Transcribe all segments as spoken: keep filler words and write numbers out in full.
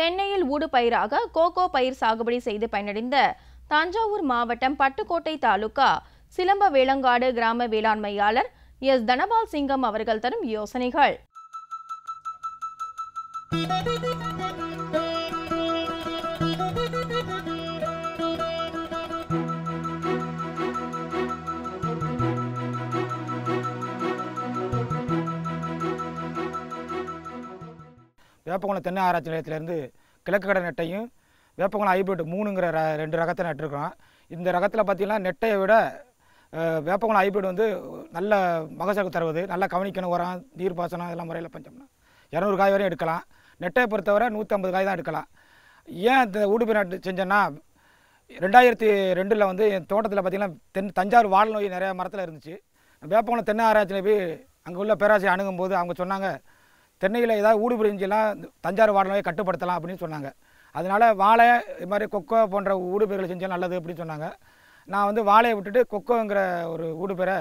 தென்னையில் ஊடுபயிராக கோகோ பயிர் சாகுபடி செய்து பயனடைந்த தஞ்சாவூர் மாவட்டம் பட்டுக்கோட்டை தாலுகா சிலம்பவேலங்காடு கிராம வேளாண்மையாளர் எஸ் தனபால் சிங்கம் அவர்கள் தரும் யோசனைகள். வேப்பங்குளம் தென்னை ஆராய்ச்சி நிலையத்திலேருந்து கிழக்கு கடை நெட்டையும் வேப்பங்குளம் ஹைபிரிட் மூணுங்கிற ர ரெண்டு ரகத்தை நட்டுருக்கோம். இந்த ரகத்தில் பார்த்திங்கன்னா நெட்டையை விட வேப்பங்குளம் ஹைபிரிட் வந்து நல்ல மகசூல் தருவது, நல்லா கவனிக்கணும், உரம் நீர் பாசனம் இதெல்லாம் முறையில் பஞ்சம்னா இரநூறு காய் வரையும் எடுக்கலாம். நெட்டையை பொறுத்தவரை நூற்றி ஐம்பது காய் தான் எடுக்கலாம். ஏன் இந்த ஊடுபயிர் நட்டு செஞ்சேன்னா, ரெண்டாயிரத்தி ரெண்டில் வந்து என் தோட்டத்தில் பார்த்திங்கன்னா தென் தஞ்சாவூர் வாழை நோய் நிறையா மரத்தில் இருந்துச்சு. வேப்பங்குளம் தென்னை ஆராய்ச்சியில் போய் அங்கே உள்ள பேராசிரியர் அணுகும்போது அவங்க சொன்னாங்க, தென்னையில் ஏதாவது ஊடுபயிர் செஞ்செல்லாம் தஞ்சாவூர் வாழை நோயை கட்டுப்படுத்தலாம் அப்படின்னு சொன்னாங்க. அதனால் வாழை இது மாதிரி கொக்கோ போன்ற ஊடுபயிர்களை செஞ்சால் நல்லது அப்படின்னு சொன்னாங்க. நான் வந்து வாழையை விட்டுட்டு கொக்கோங்கிற ஒரு ஊடுபயிரை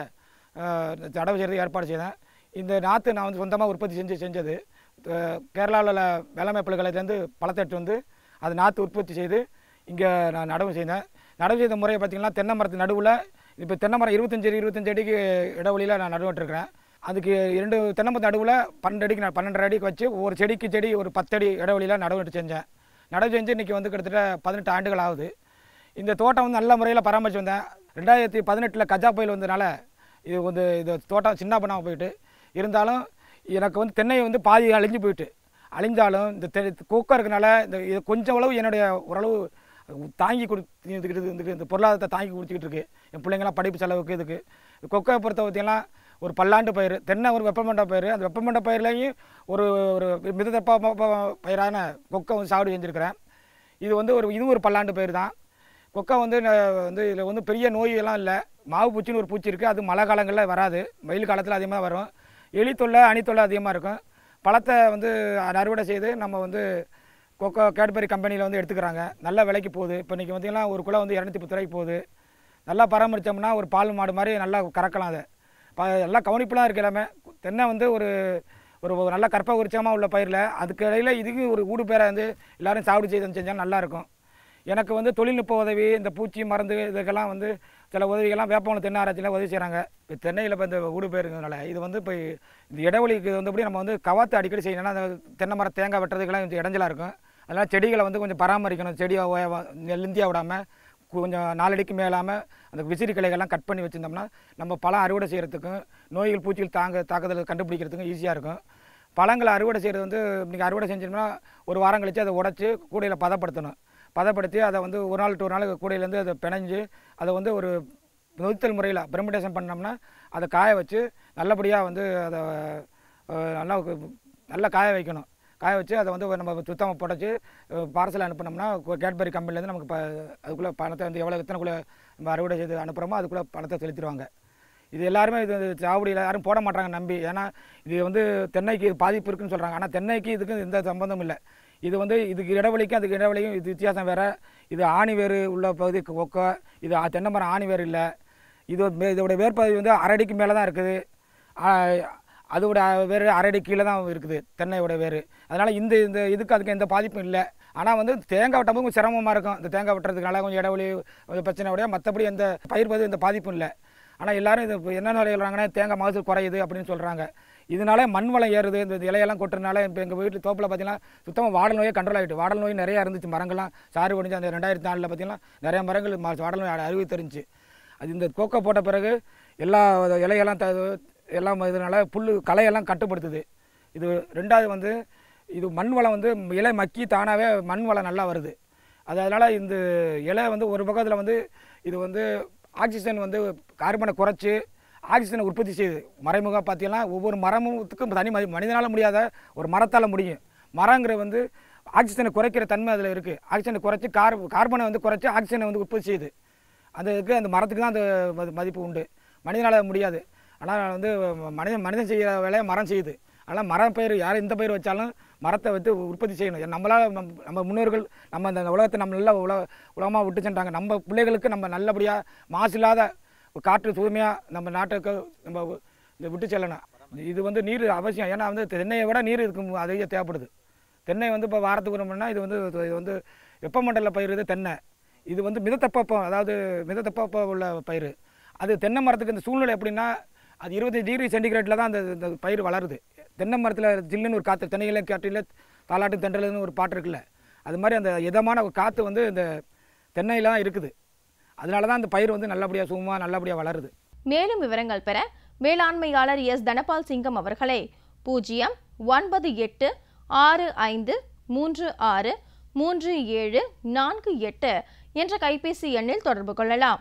நடவு செய்கிறது ஏற்பாடு செய்தேன். இந்த நாற்று நான் வந்து சொந்தமாக உற்பத்தி செஞ்சு செஞ்சது கேரளாவில் உள்ள வேளாண்மை பல்கலைக்கழகத்துலேருந்து பழத்தை எடுத்து வந்து அது நாற்று உற்பத்தி செய்து இங்கே நான் நடவு செய்தேன். நடவு செய்த முறையை பார்த்திங்கன்னா தென்னை மரத்து நடுவில் இப்போ தென்னை மரம் இருபத்தஞ்சி இருபத்தஞ்சி அடிக்கு இடைவெளியில் நான் நடுவிட்டுருக்கிறேன். அதுக்கு இரண்டு தென்னை மரத்து நடுவில் பன்னெண்டு அடிக்கு நான் பன்னெண்டரை அடிக்கு வச்சு ஒரு செடிக்கு செடி ஒரு பத்தடி இடைவெளியில் நடவு செஞ்சேன். நடவு செஞ்சு இன்றைக்கி வந்து கிட்டத்தட்ட பதினெட்டு ஆண்டுகள் ஆகுது. இந்த தோட்டம் வந்து நல்ல முறையில் பராமரித்து வந்தேன். ரெண்டாயிரத்தி பதினெட்டில் கஜா புயல் வந்ததுனால இது வந்து இது தோட்டம் சின்ன பண்ணாமல் போயிட்டு இருந்தாலும் எனக்கு வந்து தென்னை வந்து பாதி அழிஞ்சு போயிட்டு அழிஞ்சாலும் இந்த தெ கொக்கோ இருக்கனால இந்த இது கொஞ்சம் அளவு என்னுடைய ஓரளவு தாங்கி கொடுத்துக்கிட்டு இந்த பொருளாதாரத்தை தாங்கி கொடுத்துக்கிட்டு இருக்குது. என் பிள்ளைங்களாம் படிப்பு செலவுக்கு இதுக்கு கொக்கோவை பொறுத்த பார்த்திங்கன்னா ஒரு பல்லாண்டு பயிர், தென்னை ஒரு வெப்பமண்ட பயிர். அந்த வெப்பமண்ட பயிர்லேயும் ஒரு ஒரு மிதத்தப்ப பயிரான கொக்கோ வந்து சாகுபடி செஞ்சுருக்கிறேன். இது வந்து ஒரு இது ஒரு பல்லாண்டு பயிர் தான். கொக்கோ வந்து வந்து இதில் வந்து பெரிய நோயெல்லாம் இல்லை. மாவு பூச்சின்னு ஒரு பூச்சி இருக்குது, அது மழை காலங்களில் வராது, வெயில் காலத்தில் அதிகமாக வரும். எலி தொல்லை அணி தொல்லை அதிகமாக இருக்கும். பழத்தை வந்து அறுவடை செய்து நம்ம வந்து கொக்கோ கேட்பரி கம்பெனியில் வந்து எடுத்துக்கிறாங்க. நல்ல விலைக்கு போகுது. இப்போ இன்றைக்கி பார்த்திங்கன்னா ஒரு கிலோ வந்து இரநூத்தி பத்து ரூபாய்க்கு போகுது. நல்லா பராமரித்தோம்னா ஒரு பால் மாடு மாதிரி நல்லா கறக்கலாம். அதை ப நல்லா கவனிப்புலாம் இருக்குது எல்லாமே. தென்னை வந்து ஒரு ஒரு நல்ல கற்ப உரிச்சமாக உள்ள பயிரில் அதுக்கு இடையில் இதுக்கு ஒரு ஊடு பேரை வந்து எல்லோரும் சாகுபடி செய்து செஞ்சால் நல்லாயிருக்கும். எனக்கு வந்து தொழில்நுட்ப உதவி, இந்த பூச்சி மருந்து இதுக்கெல்லாம் வந்து சில உதவிகள்லாம் வேப்பங்குளம் தென்னை ஆராய்ச்சியில் உதவி செய்கிறாங்க. இப்போ தென்னையில் இப்போ இந்த ஊடு பேருங்கிறதுனால இது வந்து இப்போ இந்த இடைவெளிக்கு வந்தபடி நம்ம வந்து கவாத்து அடிக்கடி செய்யணும்னா அந்த தென்னை மரம் தேங்காய் வெட்டுறதுக்கெல்லாம் கொஞ்சம் இடைஞ்சலாக இருக்கும். அதனால் செடிகளை வந்து கொஞ்சம் பராமரிக்கணும். செடியை நெல்லிந்தியாக விடாமல் கொஞ்சம் நாலடிக்கு மேலாமல் அந்த விசிறி கிளைகள்லாம் கட் பண்ணி வச்சுருந்தோம்னா நம்ம பழம் அறுவடை செய்கிறதுக்கும் நோய்கள் பூச்சிகள் தாங்க தாக்குதல் கண்டுபிடிக்கிறதுக்கும் ஈஸியாக இருக்கும். பழங்களை அறுவடை செய்கிறது வந்து இன்றைக்கி அறுவடை செஞ்சோம்னா ஒரு வாரம் கழித்து அதை உடச்சி கூடையில் பதப்படுத்தணும். பதப்படுத்தி அதை வந்து ஒரு நாள் டு ஒரு நாள் கூடையிலேருந்து அதை பிணைஞ்சு அதை வந்து ஒரு நொதித்தல் முறையில் பெர்மெண்டேஷன் பண்ணோம்னா அதை காய வச்சு நல்லபடியாக வந்து அதை நல்லா நல்லா காய வைக்கணும். காய வச்சு அதை வந்து நம்ம சுத்தமாக புடைச்சி பார்சல் அனுப்பினோம்னா கேட்பரி கம்பெனிலேருந்து நமக்கு ப அதுக்குள்ளே பணத்தை வந்து எவ்வளோ எத்தனைக்குள்ளே நம்ம அறுவடை செய்து அனுப்புகிறோமோ அதுக்குள்ளே பணத்தை செலுத்திடுவாங்க. இது எல்லாருமே இது சாகுபடியில் யாரும் போட மாட்டாங்க நம்பி. ஏன்னா இது வந்து தென்னைக்கு பாதிப்பு இருக்குதுன்னு சொல்கிறாங்க. ஆனால் தென்னைக்கு இதுக்கு எந்த சம்பந்தமும் இல்லை. இது வந்து இதுக்கு இடைவெளிக்கும் அதுக்கு இடைவெளிக்கும் இது வித்தியாசம் வேறு. இது ஆணி வேறு உள்ள பகுதி கொக்கோ, இது தென்னை மரம் ஆணி வேறு இல்லை. இது இதோட வேர்பகுதி வந்து அரடிக்கு மேலே தான் இருக்குது. அதோட வேறு அரடி கீழே தான் இருக்குது தென்னையோட வேறு. அதனால் இந்த இந்த இதுக்கு அதுக்கு எந்த பாதிப்பும் இல்லை. ஆனால் வந்து தேங்காய் வெட்டும்போது கொஞ்சம் சிரமமாக இருக்கும். இந்த தேங்காய் வெட்டுறதுனால கொஞ்சம் இடைவெளி கொஞ்சம் பிரச்சனையோடைய மற்றபடி எந்த பயிர் பகுதி எந்த பாதிப்பும் இல்லை. ஆனால் எல்லோரும் இது என்னென்ன சொல்கிறாங்கன்னா தேங்காய் மகசூல் குறையுது அப்படின்னு சொல்கிறாங்க. இதனால மண் வளம் ஏறுது. இந்த இலையெல்லாம் கொட்டுறதுனால இப்போ எங்கள் வீட்டில் தோப்பில் பார்த்திங்கன்னா சுத்தமாக வாடல் நோயே கண்ட்ரோல் ஆகிட்டு. வாடல் நோய் நிறையா இருந்துச்சு. மரங்கள்லாம் சாறு ஒடிஞ்சு அந்த ரெண்டாயிரத்தி நாலில் பார்த்திங்கன்னா நிறையா மரங்கள் வாடல் நோய் அறிவு தெரிஞ்சு. அது இந்த கோக்கோ போட்ட பிறகு எல்லா இலையெல்லாம் த எல்லாம் இதனால் புல் களையெல்லாம் கட்டுப்படுத்துது. இது ரெண்டாவது வந்து இது மண் வளம் வந்து இலை மக்கி தானாகவே மண் வளம் நல்லா வருது. அதனால் இந்த இலை வந்து ஒரு பக்கத்தில் வந்து இது வந்து ஆக்சிஜன் வந்து கார்பனை குறைச்சி ஆக்சிஜனை உற்பத்தி செய்யுது. மறைமுகம் பார்த்தீங்கன்னா ஒவ்வொரு மரமுத்துக்கும் தனி மனிதனால் முடியாத ஒரு மரத்தால் முடியும். மரங்கிற வந்து ஆக்சிஜனை குறைக்கிற தன்மை அதில் இருக்குது. ஆக்சிஜனை குறைச்சி கார் கார்பனை வந்து குறைச்சி ஆக்சிஜனை வந்து உற்பத்தி செய்யுது. அந்த இதுக்கு அந்த மரத்துக்கு தான் அந்த மதிப்பு உண்டு, மனிதனால் முடியாது. ஆனால் வந்து மனிதன் மனிதன் செய்கிற வேலையை மரம் செய்யுது. ஆனால் மரம் பயிர் யார் எந்த பயிர் வச்சாலும் மரத்தை வச்சு உற்பத்தி செய்யணும். நம்மளால் நம் நம்ம முன்னோர்கள் நம்ம இந்த உலகத்தை நம்ம நல்லா உலக உலகமாக விட்டு சென்றாங்க. நம்ம பிள்ளைகளுக்கு நம்ம நல்லபடியாக மாசு இல்லாத காற்று தூய்மையாக நம்ம நாட்டுக்கு நம்ம விட்டு செல்லணும். இது வந்து நீர் அவசியம். ஏன்னா வந்து தென்னையை விட நீர் இருக்கும் அதிக தேவைப்படுது. தென்னை வந்து இப்போ வாரத்துக்கு ஒரு மணினா இது வந்து இது வந்து வெப்பமண்டல பயிர் இது தென்னை. இது வந்து மிதத்தப்பப்பம், அதாவது மிதத்தப்பப்பம் உள்ள பயிர். அது தென்னை மரத்துக்கு இந்த சூழ்நிலை எப்படின்னா, அது இருபத்தஞ்சு டிகிரி சென்டிகிரேட்டில் தான் அந்த இந்த பயிர் வளருது. தென்னை மரத்தில் ஜில்லுன்னு ஒரு காற்று, தென்னையில காற்றில் தாலாட்டு தென்றலுன்னு ஒரு பாட்டு இருக்குல்ல, அது மாதிரி அந்த இதமான ஒரு காற்று வந்து இந்த தென்னையில் தான் இருக்குது. அதனால தான் அந்த பயிர் வந்து நல்லபடியாக சுகமாக நல்லபடியாக வளருது. மேலும் விவரங்கள் பெற வேளாண்மையாளர் எஸ் தனபால் சிங்கம் அவர்களை பூஜ்ஜியம் ஒன்பது எட்டு ஆறு ஐந்து மூன்று ஆறு மூன்று ஏழு நான்கு எட்டு என்ற கைபேசி எண்ணில் தொடர்பு கொள்ளலாம்.